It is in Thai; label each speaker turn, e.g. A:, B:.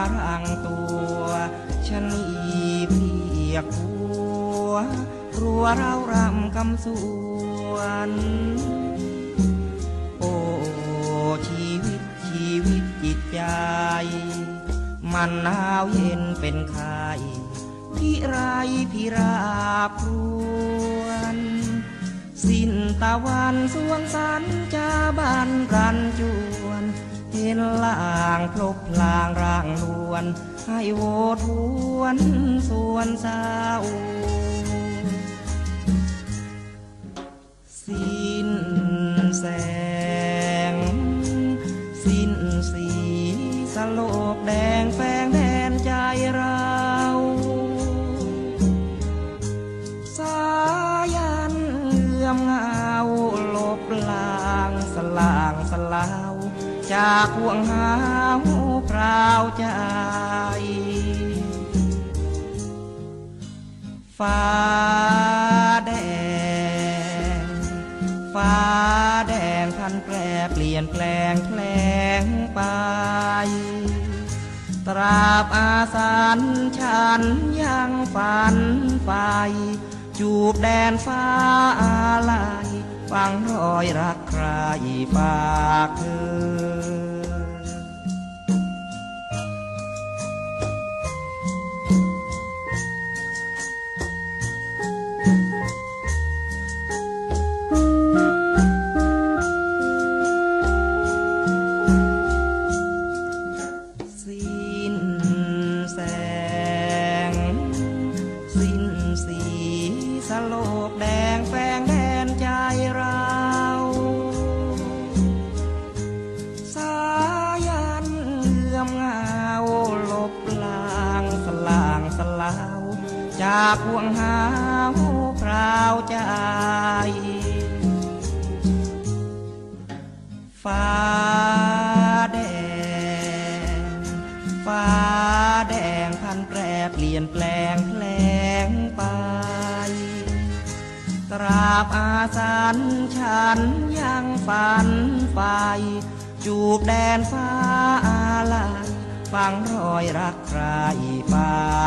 A: รังตัวชะนีเพียกหัวรัวเรารำกำสวนโอ้ชีวิตจิตใจมันหนาวเย็นเป็นไข้พิราบรวนสิ้นตะวันสวงสันจะบานรันจวนเห็นลางพลบพลางร่างลวนให้โวทวนส่วนเศร้าสิ้นแสงสิ้นสีสโลกแดงแฝงแทนใจเราสายันเอื้อมเงาลบลางสลางสลาวจากห่วงหาวพราวใจฟ้าแดงพันแปรเปลี่ยนแปลงแผลงไปตราบอาสันฉันยังฝันไฟจูบแดนฟ้าอาลัยฟังรอยรักใครฝากเธอสโลกแดงแฝงแดนใจเราสายันเอื้อมเงาลบลางสลางสลาวจากห่วงหาวพราวใจฟ้าแดงพันแปรเปลี่ยนแปลงแผลงไปตราบอาสันฉันยังฝันไฟจูบแดนฟ้าอาลัยฟังรอยรักใครฝา